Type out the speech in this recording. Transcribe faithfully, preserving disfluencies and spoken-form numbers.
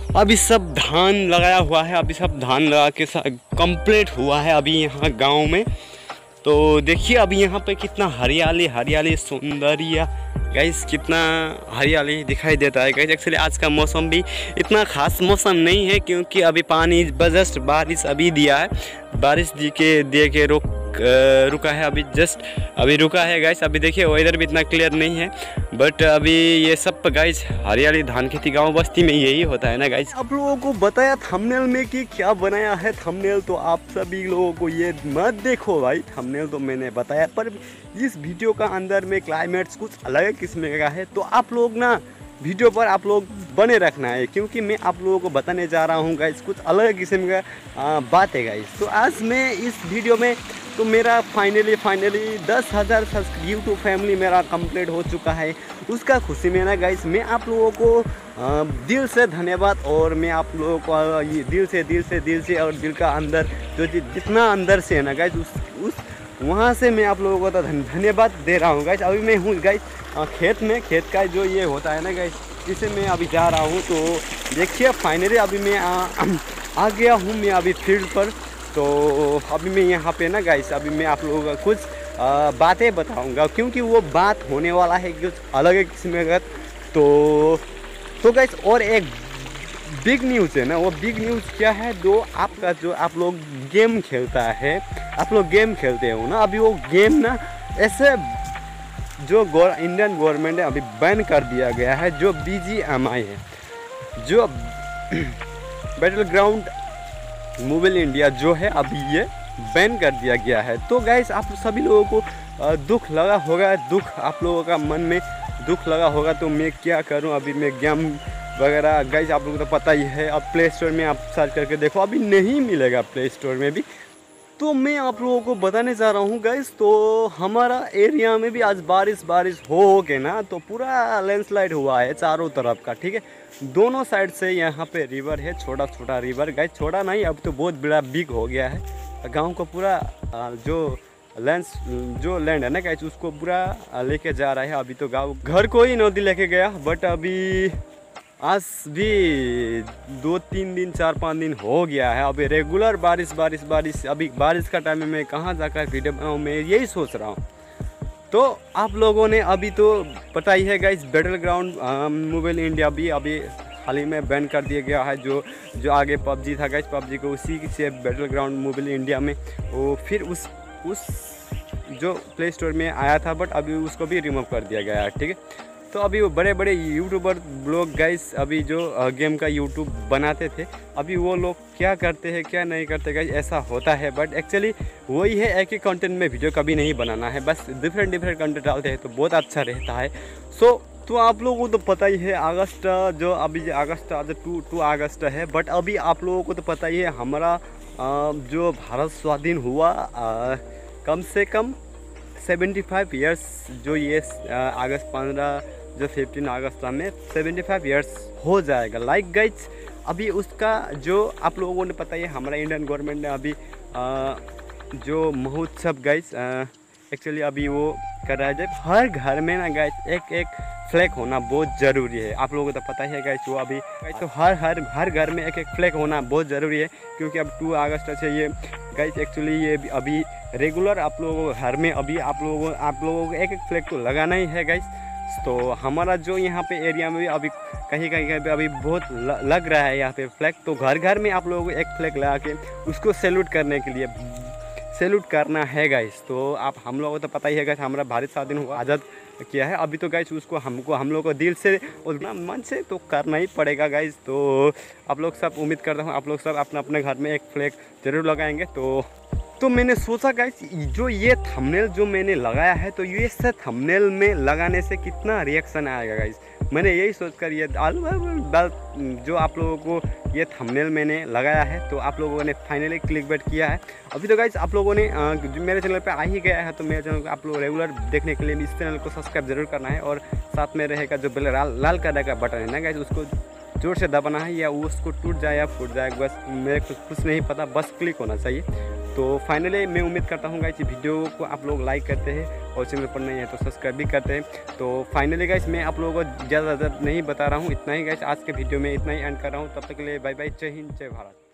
अभी सब धान लगाया हुआ है, अभी सब धान लगा के कंप्लीट हुआ है अभी यहाँ गांव में। तो देखिए अभी यहाँ पे कितना हरियाली हरियाली सौंदर्य गाइस, कितना हरियाली दिखाई देता है गाइस। एक्चुअली आज का मौसम भी इतना ख़ास मौसम नहीं है, क्योंकि अभी पानी जस्ट बारिश अभी दिया है, बारिश दी के दे के रुक रुका है, अभी जस्ट अभी रुका है गाइस। अभी देखिए वेदर भी इतना क्लियर नहीं है, बट अभी ये सब गाइस हरियाली धान खेती गांव बस्ती में यही होता है ना गाइस। आप लोगों को बताया थंबनेल में कि क्या बनाया है थंबनेल, तो आप सभी लोगों को ये मत देखो भाई, थंबनेल तो मैंने बताया, पर इस वीडियो का अंदर में क्लाइमेट्स कुछ अलग किस्म का है। तो आप लोग ना वीडियो पर आप लोग बने रखना है, क्योंकि मैं आप लोगों को बताने जा रहा हूँ गाइस कुछ अलग किस्म का बात है गाइस। तो आज मैं इस वीडियो में तो मेरा फाइनली फाइनली दस हज़ार यूट्यूब फैमिली मेरा कंप्लीट हो चुका है, उसका खुशी में ना गाइस मैं आप लोगों को आ, दिल से धन्यवाद, और मैं आप लोगों को ये दिल से दिल से दिल से और दिल का अंदर जो जितना अंदर से है ना गाइस उस उस वहाँ से मैं आप लोगों को तो धन्यवाद दे रहा हूँ गाइस। अभी मैं हूँ गाइस खेत में, खेत का जो ये होता है ना गाइस, जिसे मैं अभी जा रहा हूँ। तो देखिए फाइनली अभी मैं आ, आ गया हूँ मैं अभी फील्ड पर। तो अभी मैं यहाँ पे ना गाइस अभी मैं आप लोगों को कुछ आ, बातें बताऊँगा, क्योंकि वो बात होने वाला है कुछ अलग किस्म का। तो तो गाइस और एक बिग न्यूज़ है ना, वो बिग न्यूज़ क्या है, जो आपका जो आप लोग गेम खेलता है, आप लोग गेम खेलते हो ना, अभी वो गेम ना ऐसे जो गौर इंडियन गवर्नमेंट ने अभी बैन कर दिया गया है, जो बी जी एम आई है, जो बैटल ग्राउंड मोबाइल इंडिया जो है, अभी ये बैन कर दिया गया है। तो गाइस आप सभी लोगों को दुख लगा होगा, दुख आप लोगों का मन में दुख लगा होगा। तो मैं क्या करूं, अभी मैं गेम वगैरह गाइस आप लोगों को तो पता ही है, अब प्ले स्टोर में आप सर्च करके देखो, अभी नहीं मिलेगा प्ले स्टोर में भी। तो मैं आप लोगों को बताने जा रहा हूँ गाइस, तो हमारा एरिया में भी आज बारिश बारिश हो के ना, तो पूरा लैंडस्लाइड हुआ है चारों तरफ का, ठीक है। दोनों साइड से यहाँ पे रिवर है, छोटा छोटा रिवर गाइस, छोटा नहीं अब तो बहुत बड़ा बिग हो गया है। गांव को पूरा जो लैंड जो लैंड है ना गाइस, उसको पूरा लेके जा रहा है। अभी तो गाँव घर को ही नदी लेके गया, बट अभी आज भी दो तीन दिन चार पाँच दिन हो गया है। अभी रेगुलर बारिश बारिश बारिश, अभी बारिश का टाइम में मैं कहाँ जाकर वीडियो बनाऊँ, मैं यही सोच रहा हूँ। तो आप लोगों ने अभी तो पता ही है guys, battle ground mobile India भी अभी हाल ही में बैन कर दिया गया है। जो जो आगे पबजी था गाइस, पबजी को उसी से बैटल ग्राउंड मोबाइल इंडिया में वो फिर उस उस जो प्ले स्टोर में आया था, बट अभी उसको भी रिमूव कर दिया गया है, ठीक है। तो अभी वो बड़े बड़े यूट्यूबर ब्लॉग गाइस, अभी जो गेम का यूट्यूब बनाते थे, अभी वो लोग क्या करते हैं क्या नहीं करते गाइस, ऐसा होता है। बट एक्चुअली वही है, एक ही कंटेंट में वीडियो कभी नहीं बनाना है, बस डिफरेंट डिफरेंट कंटेंट डालते हैं तो बहुत अच्छा रहता है। सो तो आप लोगों को तो पता ही है, अगस्त जो अभी अगस्त आज टू टू अगस्त है, बट अभी आप लोगों को तो पता ही है हमारा जो भारत स्वाधीन हुआ कम से कम सेवेंटी फाइव ईयर्स, जो ये अगस्त पंद्रह जो फिफ्टीन अगस्त में सेवेंटी फाइव ईयर्स हो जाएगा। लाइक गाइज अभी उसका जो आप लोगों ने पता ही है, हमारा इंडियन गवर्नमेंट ने अभी आ, जो महोत्सव गाइज एक्चुअली अभी वो कर रहा है, जब हर घर में ना गाइज एक एक फ्लैग होना बहुत ज़रूरी है। आप लोगों को तो पता ही है गाइज, वो अभी तो हर हर हर घर में एक एक फ्लैग होना बहुत ज़रूरी है, क्योंकि अब टू अगस्त से ये गाइज एक्चुअली ये अभी रेगुलर आप लोगों को घर में अभी आप लोगों आप लोगों को एक एक फ्लैग तो लगाना ही है गाइज। तो हमारा जो यहाँ पे एरिया में भी अभी कहीं कहीं कहीं पे अभी बहुत लग रहा है यहाँ पे फ्लैग, तो घर घर में आप लोगों को एक फ्लैग लगा के उसको सैल्यूट करने के लिए सैल्यूट करना है गाइस। तो आप हम लोगों को तो पता ही है गाइस, हमारा भारत स्वाधीन हुआ आज़ाद किया है, अभी तो गाइस उसको हमको हम लोग को दिल से और मन से तो करना ही पड़ेगा गाइस। तो आप लोग सब उम्मीद करता हूँ आप लोग सब अपने अपने घर में एक फ्लैग जरूर लगाएंगे। तो तो मैंने सोचा गाइस, जो ये थंबनेल जो मैंने लगाया है, तो ये से थंबनेल में लगाने से कितना रिएक्शन आएगा गाइस, मैंने यही सोचकर ये डाल डाल जो आप लोगों को ये थंबनेल मैंने लगाया है, तो आप लोगों ने फाइनली क्लिक बैट किया है। अभी तो गाइस आप लोगों ने जो मेरे चैनल पे आ ही गया है, तो मेरे चैनल को आप लोग रेगुलर देखने के लिए इस चैनल को सब्सक्राइब जरूर करना है, और साथ में रहेगा जो बेल लाल लाल कलर का बटन है ना गाइस, उसको जोर से दबाना है, या उसको टूट जाए या फूट जाए बस मेरे को कुछ नहीं पता, बस क्लिक होना चाहिए। तो फाइनली मैं उम्मीद करता हूँ गाइस वीडियो को आप लोग लाइक करते हैं और चैनल पर नहीं है तो सब्सक्राइब भी करते हैं। तो फाइनली गाइस मैं आप लोगों को ज़्यादा ज़्यादा नहीं बता रहा हूँ, इतना ही गाइस आज के वीडियो में इतना ही एंड कर रहा हूँ। तब तक के लिए बाय बाय, जय हिंद जय भारत।